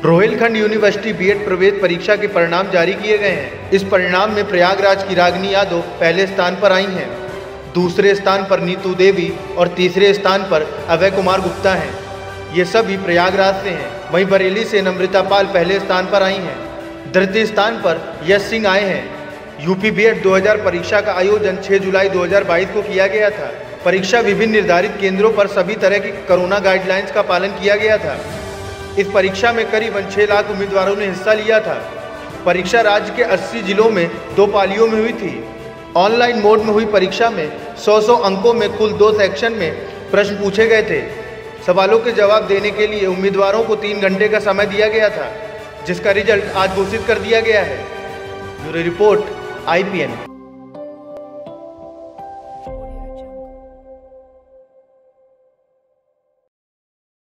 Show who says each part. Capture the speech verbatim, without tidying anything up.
Speaker 1: Rohilkhand university BEd प्रवेश परीक्षा के परिणाम जारी किए गए हैं। इस परिणाम में प्रयागराज की रागिनी यादव पहले स्थान पर आई हैं, दूसरे स्थान पर नीतू देवी और तीसरे स्थान पर अभय कुमार गुप्ता हैं। ये सभी प्रयागराज से हैं। वहीं बरेली से नम्रता पाल पहले स्थान पर आई हैं। तृतीय स्थान पर यश सिंह आए हैं। यूपी बीएड दो हज़ार परीक्षा का आयोजन छह जुलाई दो हज़ार बाईस को किया गया था। परीक्षा विभिन्न निर्धारित केंद्रों पर सभी तरह की कोरोना गाइडलाइंस का पालन किया गया था। इस परीक्षा में करीबन छह लाख उम्मीदवारों ने हिस्सा लिया था। परीक्षा राज्य के अस्सी जिलों में दो पालियों में हुई थी। ऑनलाइन मोड में हुई परीक्षा में सौ सौ अंकों में कुल दो सेक्शन में प्रश्न पूछे गए थे। सवालों के जवाब देने के लिए उम्मीदवारों को तीन घंटे का समय दिया गया था, जिसका रिजल्ट आज घोषित कर दिया गया है। Bureau report I P N.